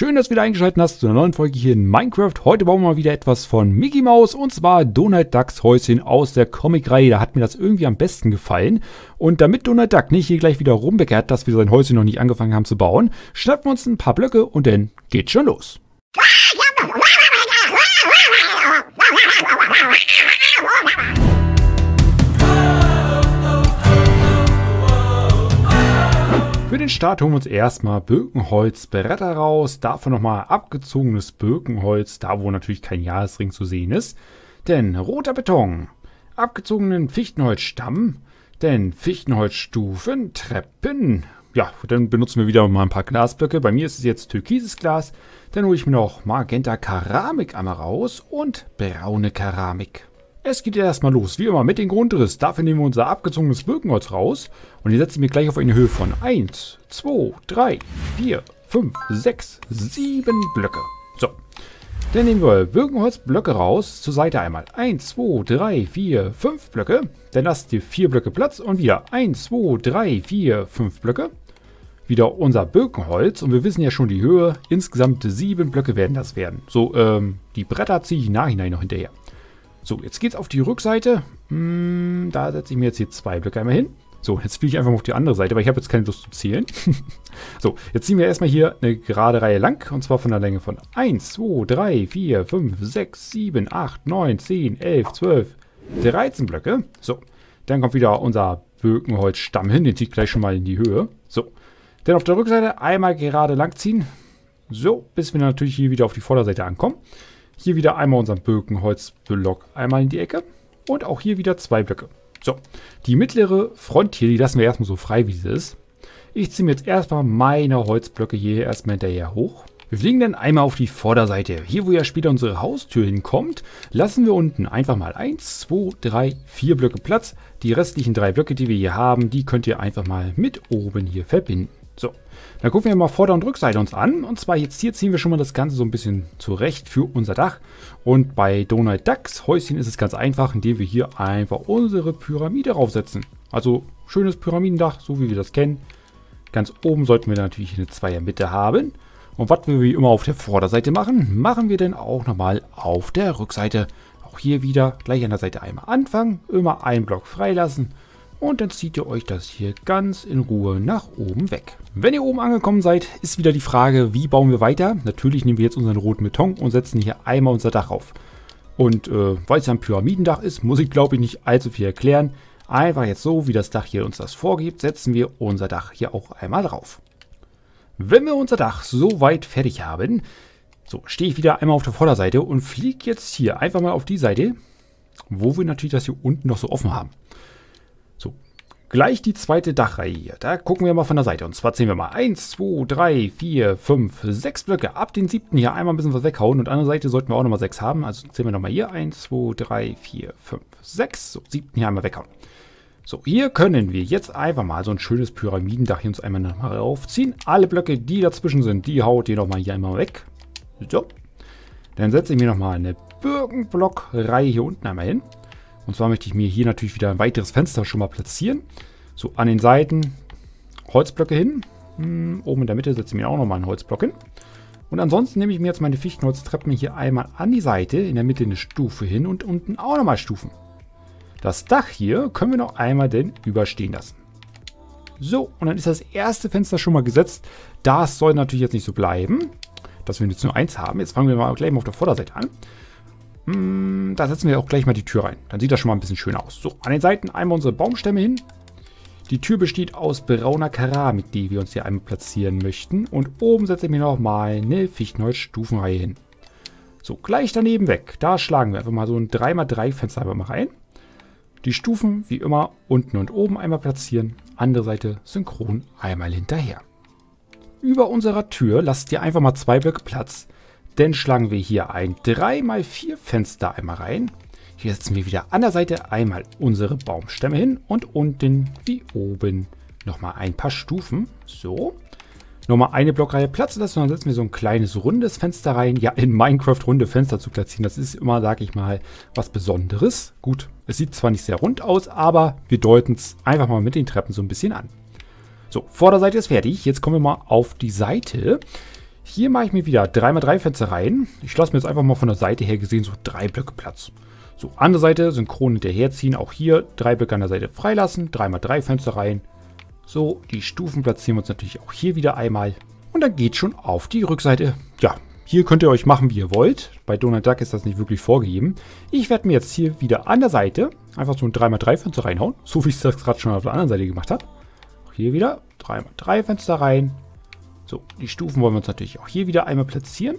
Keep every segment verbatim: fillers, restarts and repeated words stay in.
Schön, dass du wieder eingeschaltet hast zu einer neuen Folge hier in Minecraft. Heute bauen wir mal wieder etwas von Mickey Mouse und zwar Donald Ducks Häuschen aus der Comicreihe. Da hat mir das irgendwie am besten gefallen. Und damit Donald Duck nicht hier gleich wieder rumbeckert, dass wir sein Häuschen noch nicht angefangen haben zu bauen, schnappen wir uns ein paar Blöcke und dann geht's schon los. Für den Start holen wir uns erstmal Birkenholzbretter raus, davon nochmal abgezogenes Birkenholz, da wo natürlich kein Jahresring zu sehen ist. Denn roter Beton, abgezogenen Fichtenholzstamm, denn Fichtenholzstufen, Treppen. Ja, dann benutzen wir wieder mal ein paar Glasblöcke. Bei mir ist es jetzt türkises Glas. Dann hole ich mir noch Magenta Keramik einmal raus und braune Keramik. Es geht erstmal los, wie immer mit dem Grundriss. Dafür nehmen wir unser abgezogenes Birkenholz raus. Und hier setzen wir gleich auf eine Höhe von eins, zwei, drei, vier, fünf, sechs, sieben Blöcke. So, dann nehmen wir Birkenholzblöcke raus. Zur Seite einmal eins, zwei, drei, vier, fünf Blöcke. Dann lasst ihr vier Blöcke Platz und wieder eins, zwei, drei, vier, fünf Blöcke. Wieder unser Birkenholz. Und wir wissen ja schon die Höhe. Insgesamt sieben Blöcke werden das werden. So, ähm, die Bretter ziehe ich im Nachhinein noch hinterher. So, jetzt geht's auf die Rückseite. Hm, da setze ich mir jetzt hier zwei Blöcke einmal hin. So, jetzt fliege ich einfach mal auf die andere Seite, weil ich habe jetzt keine Lust zu zählen. So, jetzt ziehen wir erstmal hier eine gerade Reihe lang. Und zwar von der Länge von eins, zwei, drei, vier, fünf, sechs, sieben, acht, neun, zehn, elf, zwölf, dreizehn Blöcke. So, dann kommt wieder unser Birkenholzstamm hin. Den ziehe ich gleich schon mal in die Höhe. So, dann auf der Rückseite einmal gerade lang ziehen. So, bis wir natürlich hier wieder auf die Vorderseite ankommen. Hier wieder einmal unseren Birkenholzblock einmal in die Ecke. Und auch hier wieder zwei Blöcke. So, die mittlere Front hier, die lassen wir erstmal so frei, wie sie ist. Ich ziehe mir jetzt erstmal meine Holzblöcke hier erstmal hinterher hoch. Wir fliegen dann einmal auf die Vorderseite. Hier, wo ja später unsere Haustür hinkommt, lassen wir unten einfach mal eins, zwei, drei, vier Blöcke Platz. Die restlichen drei Blöcke, die wir hier haben, die könnt ihr einfach mal mit oben hier verbinden. So, dann gucken wir mal Vorder- und Rückseite uns an. Und zwar jetzt hier ziehen wir schon mal das Ganze so ein bisschen zurecht für unser Dach. Und bei Donald Ducks Häuschen ist es ganz einfach, indem wir hier einfach unsere Pyramide raufsetzen. Also schönes Pyramidendach, so wie wir das kennen. Ganz oben sollten wir natürlich eine Zweiermitte haben. Und was wir wie immer auf der Vorderseite machen, machen wir dann auch nochmal auf der Rückseite. Auch hier wieder gleich an der Seite einmal anfangen, immer einen Block freilassen. Und dann zieht ihr euch das hier ganz in Ruhe nach oben weg. Wenn ihr oben angekommen seid, ist wieder die Frage, wie bauen wir weiter? Natürlich nehmen wir jetzt unseren roten Beton und setzen hier einmal unser Dach auf. Und äh, weil es ja ein Pyramidendach ist, muss ich glaube ich nicht allzu viel erklären. Einfach jetzt so, wie das Dach hier uns das vorgibt, setzen wir unser Dach hier auch einmal drauf. Wenn wir unser Dach so weit fertig haben, so stehe ich wieder einmal auf der Vorderseite und fliege jetzt hier einfach mal auf die Seite, wo wir natürlich das hier unten noch so offen haben. So, gleich die zweite Dachreihe hier. Da gucken wir mal von der Seite. Und zwar zählen wir mal eins, zwei, drei, vier, fünf, sechs Blöcke. Ab den siebten hier einmal ein bisschen was weghauen. Und an der Seite sollten wir auch nochmal sechs haben. Also zählen wir nochmal hier. eins, zwei, drei, vier, fünf, sechs. So, siebten hier einmal weghauen. So, hier können wir jetzt einfach mal so ein schönes Pyramidendach hier uns einmal nochmal raufziehen. Alle Blöcke, die dazwischen sind, die haut ihr nochmal hier einmal weg. So. Dann setze ich mir nochmal eine Birkenblockreihe hier unten einmal hin. Und zwar möchte ich mir hier natürlich wieder ein weiteres Fenster schon mal platzieren. So, an den Seiten Holzblöcke hin. Hm, oben in der Mitte setze ich mir auch nochmal einen Holzblock hin. Und ansonsten nehme ich mir jetzt meine Fichtenholztreppen hier einmal an die Seite, in der Mitte eine Stufe hin und unten auch nochmal Stufen. Das Dach hier können wir noch einmal denn überstehen lassen. So, und dann ist das erste Fenster schon mal gesetzt. Das soll natürlich jetzt nicht so bleiben, dass wir jetzt nur eins haben. Jetzt fangen wir mal gleich mal auf der Vorderseite an. Da setzen wir auch gleich mal die Tür rein. Dann sieht das schon mal ein bisschen schön aus. So, an den Seiten einmal unsere Baumstämme hin. Die Tür besteht aus brauner Keramik, die wir uns hier einmal platzieren möchten. Und oben setze ich mir noch mal eine Fichtenholz-Stufenreihe hin. So, gleich daneben weg. Da schlagen wir einfach mal so ein drei mal drei Fenster einfach mal rein. Die Stufen, wie immer, unten und oben einmal platzieren. Andere Seite synchron einmal hinterher. Über unserer Tür lasst ihr einfach mal zwei Blöcke Platz. Dann schlagen wir hier ein drei mal vier Fenster einmal rein. Hier setzen wir wieder an der Seite einmal unsere Baumstämme hin und unten wie oben nochmal ein paar Stufen. So. Nochmal eine Blockreihe Platz lassen und dann setzen wir so ein kleines rundes Fenster rein. Ja, in Minecraft runde Fenster zu platzieren, das ist immer, sag ich mal, was Besonderes. Gut, es sieht zwar nicht sehr rund aus, aber wir deuten es einfach mal mit den Treppen so ein bisschen an. So, Vorderseite ist fertig. Jetzt kommen wir mal auf die Seite. Hier mache ich mir wieder drei mal drei Fenster rein. Ich lasse mir jetzt einfach mal von der Seite her gesehen so drei Blöcke Platz. So, andere Seite synchron hinterherziehen. Auch hier drei Blöcke an der Seite freilassen. drei mal drei Fenster rein. So, die Stufen platzieren wir uns natürlich auch hier wieder einmal. Und dann geht schon auf die Rückseite. Ja, hier könnt ihr euch machen, wie ihr wollt. Bei Donald Duck ist das nicht wirklich vorgegeben. Ich werde mir jetzt hier wieder an der Seite einfach so ein drei mal drei Fenster reinhauen. So wie ich es das gerade schon auf der anderen Seite gemacht habe. Auch hier wieder drei mal drei Fenster rein. So, die Stufen wollen wir uns natürlich auch hier wieder einmal platzieren.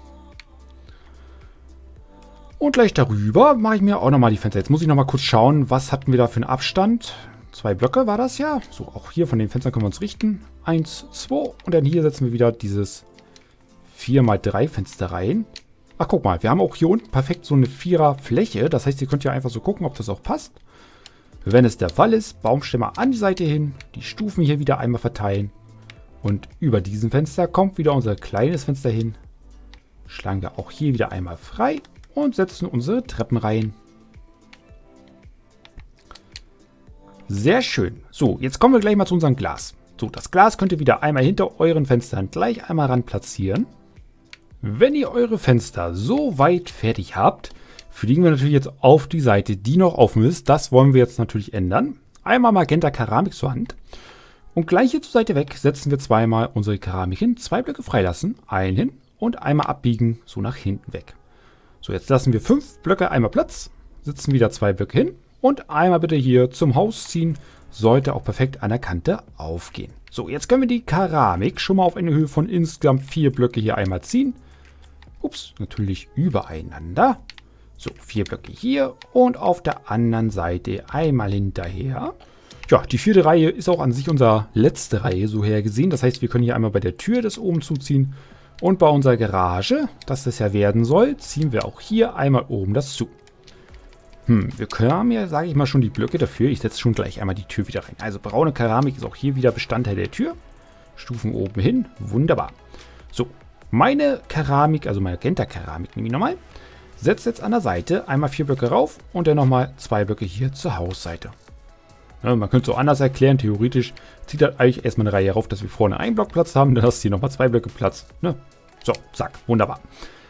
Und gleich darüber mache ich mir auch nochmal die Fenster. Jetzt muss ich nochmal kurz schauen, was hatten wir da für einen Abstand. Zwei Blöcke war das ja. So, auch hier von den Fenstern können wir uns richten. Eins, zwei. Und dann hier setzen wir wieder dieses vier mal drei Fenster rein. Ach, guck mal, wir haben auch hier unten perfekt so eine Vierer-Fläche. Das heißt, ihr könnt ja einfach so gucken, ob das auch passt. Wenn es der Fall ist, Baumstämme an die Seite hin. Die Stufen hier wieder einmal verteilen. Und über diesem Fenster kommt wieder unser kleines Fenster hin. Schlagen wir auch hier wieder einmal frei und setzen unsere Treppen rein. Sehr schön. So, jetzt kommen wir gleich mal zu unserem Glas. So, das Glas könnt ihr wieder einmal hinter euren Fenstern gleich einmal ran platzieren. Wenn ihr eure Fenster so weit fertig habt, fliegen wir natürlich jetzt auf die Seite, die noch offen ist. Das wollen wir jetzt natürlich ändern. Einmal Magenta Keramik zur Hand. Und gleich hier zur Seite weg setzen wir zweimal unsere Keramik hin, zwei Blöcke freilassen, einen hin und einmal abbiegen, so nach hinten weg. So, jetzt lassen wir fünf Blöcke einmal Platz, setzen wieder zwei Blöcke hin und einmal bitte hier zum Haus ziehen, sollte auch perfekt an der Kante aufgehen. So, jetzt können wir die Keramik schon mal auf eine Höhe von insgesamt vier Blöcke hier einmal ziehen. Ups, natürlich übereinander. So, vier Blöcke hier und auf der anderen Seite einmal hinterher. Ja, die vierte Reihe ist auch an sich unsere letzte Reihe so hergesehen. Das heißt, wir können hier einmal bei der Tür das oben zuziehen. Und bei unserer Garage, dass das ja werden soll, ziehen wir auch hier einmal oben das zu. Hm, wir haben ja, sage ich mal, schon die Blöcke dafür. Ich setze schon gleich einmal die Tür wieder rein. Also braune Keramik ist auch hier wieder Bestandteil der Tür. Stufen oben hin. Wunderbar. So, meine Keramik, also Magenta Keramik nehme ich nochmal. Setze jetzt an der Seite einmal vier Blöcke rauf und dann nochmal zwei Blöcke hier zur Hausseite. Ja, man könnte es auch anders erklären, theoretisch zieht halt eigentlich erstmal eine Reihe rauf, dass wir vorne einen Block Platz haben, dann hast du hier nochmal zwei Blöcke Platz. Ne? So, zack, wunderbar.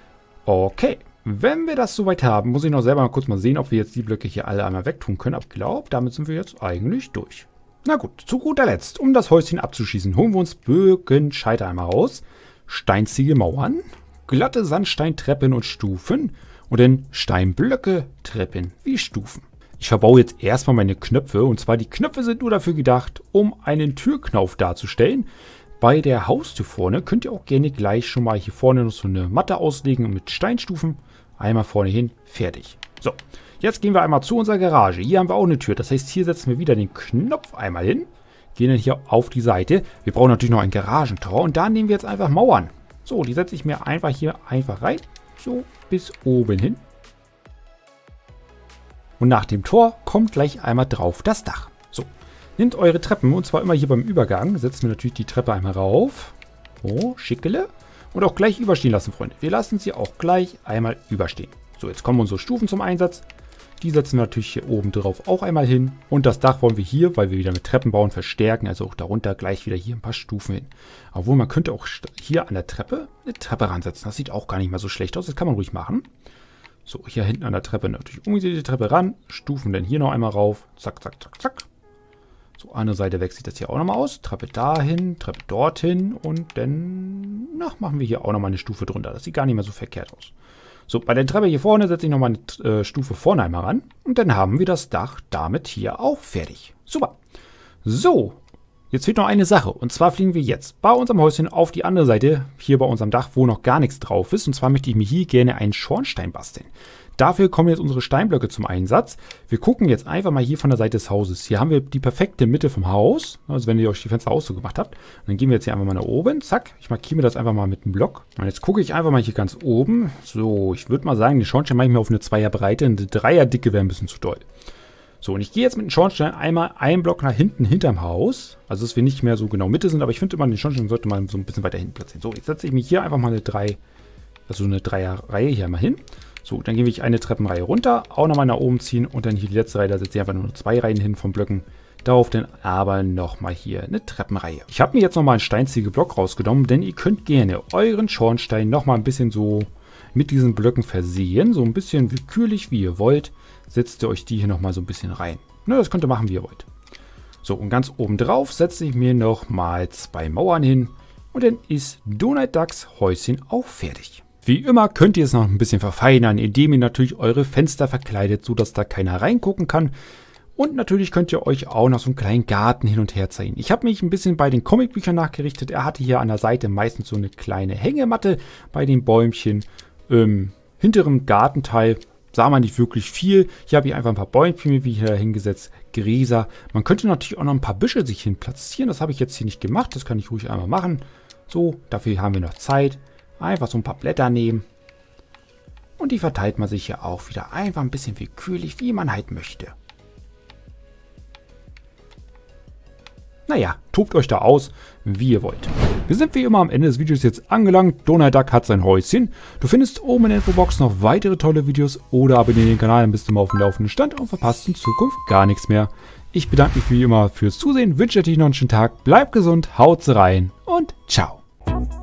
Okay, wenn wir das soweit haben, muss ich noch selber mal kurz mal sehen, ob wir jetzt die Blöcke hier alle einmal wegtun können. Aber ich glaube, damit sind wir jetzt eigentlich durch. Na gut, zu guter Letzt, um das Häuschen abzuschießen, holen wir uns Bögenscheiter einmal raus. Steinziegelmauern, glatte Sandsteintreppen und Stufen und dann Steinblöcke, Treppen wie Stufen. Ich verbaue jetzt erstmal meine Knöpfe und zwar die Knöpfe sind nur dafür gedacht, um einen Türknauf darzustellen. Bei der Haustür vorne könnt ihr auch gerne gleich schon mal hier vorne noch so eine Matte auslegen mit Steinstufen. Einmal vorne hin, fertig. So, jetzt gehen wir einmal zu unserer Garage. Hier haben wir auch eine Tür, das heißt hier setzen wir wieder den Knopf einmal hin. Gehen dann hier auf die Seite. Wir brauchen natürlich noch ein Garagentor und da nehmen wir jetzt einfach Mauern. So, die setze ich mir einfach hier einfach rein. So, bis oben hin. Und nach dem Tor kommt gleich einmal drauf das Dach. So, nehmt eure Treppen und zwar immer hier beim Übergang. Setzen wir natürlich die Treppe einmal rauf. So, schickele. Und auch gleich überstehen lassen, Freunde. Wir lassen sie auch gleich einmal überstehen. So, jetzt kommen unsere Stufen zum Einsatz. Die setzen wir natürlich hier oben drauf auch einmal hin. Und das Dach wollen wir hier, weil wir wieder mit Treppen bauen, verstärken. Also auch darunter gleich wieder hier ein paar Stufen hin. Obwohl, man könnte auch hier an der Treppe eine Treppe ransetzen. Das sieht auch gar nicht mal so schlecht aus. Das kann man ruhig machen. So, hier hinten an der Treppe natürlich umgedreht die Treppe ran. Stufen dann hier noch einmal rauf. Zack, zack, zack, zack. So, andere Seite weg sieht das hier auch nochmal aus. Treppe dahin, Treppe dorthin. Und dann na, machen wir hier auch nochmal eine Stufe drunter. Das sieht gar nicht mehr so verkehrt aus. So, bei der Treppe hier vorne setze ich nochmal eine äh, Stufe vorne einmal ran. Und dann haben wir das Dach damit hier auch fertig. Super. So, jetzt fehlt noch eine Sache. Und zwar fliegen wir jetzt bei unserem Häuschen auf die andere Seite, hier bei unserem Dach, wo noch gar nichts drauf ist. Und zwar möchte ich mir hier gerne einen Schornstein basteln. Dafür kommen jetzt unsere Steinblöcke zum Einsatz. Wir gucken jetzt einfach mal hier von der Seite des Hauses. Hier haben wir die perfekte Mitte vom Haus. Also wenn ihr euch die Fenster auch so gemacht habt. Dann gehen wir jetzt hier einfach mal nach oben. Zack, ich markiere mir das einfach mal mit einem Block. Und jetzt gucke ich einfach mal hier ganz oben. So, ich würde mal sagen, den Schornstein mache ich mir auf eine Zweierbreite. Eine Dreierdicke wäre ein bisschen zu doll. So, und ich gehe jetzt mit dem Schornstein einmal einen Block nach hinten hinterm Haus. Also, dass wir nicht mehr so genau Mitte sind. Aber ich finde immer, den Schornstein sollte man so ein bisschen weiter hinten platzieren. So, jetzt setze ich mich hier einfach mal eine drei, also eine Dreierreihe hier mal hin. So, dann gehe ich eine Treppenreihe runter, auch nochmal nach oben ziehen und dann hier die letzte Reihe, da setze ich einfach nur zwei Reihen hin von Blöcken. Darauf dann aber nochmal hier eine Treppenreihe. Ich habe mir jetzt nochmal einen Steinziegelblock rausgenommen, denn ihr könnt gerne euren Schornstein nochmal ein bisschen so mit diesen Blöcken versehen. So ein bisschen willkürlich, wie ihr wollt. Setzt ihr euch die hier nochmal so ein bisschen rein. Ne, das könnt ihr machen, wie ihr wollt. So, und ganz oben drauf setze ich mir nochmal zwei Mauern hin. Und dann ist Donald Ducks Häuschen auch fertig. Wie immer könnt ihr es noch ein bisschen verfeinern, indem ihr natürlich eure Fenster verkleidet, sodass da keiner reingucken kann. Und natürlich könnt ihr euch auch noch so einen kleinen Garten hin und her ziehen. Ich habe mich ein bisschen bei den Comicbüchern nachgerichtet. Er hatte hier an der Seite meistens so eine kleine Hängematte bei den Bäumchen. Im hinteren Gartenteil sah man nicht wirklich viel. Hier habe ich einfach ein paar Bäumchen wie hier hingesetzt, Gräser. Man könnte natürlich auch noch ein paar Büsche sich hin platzieren. Das habe ich jetzt hier nicht gemacht. Das kann ich ruhig einmal machen. So, dafür haben wir noch Zeit. Einfach so ein paar Blätter nehmen. Und die verteilt man sich hier auch wieder einfach ein bisschen willkürlich, wie man halt möchte. Naja, tobt euch da aus, wie ihr wollt. Wir sind wie immer am Ende des Videos jetzt angelangt. Donald Duck hat sein Häuschen. Du findest oben in der Infobox noch weitere tolle Videos oder abonniere den Kanal, dann bist du mal auf dem laufenden Stand und verpasst in Zukunft gar nichts mehr. Ich bedanke mich wie immer fürs Zusehen, wünsche dir noch einen schönen Tag, bleib gesund, haut's rein und ciao.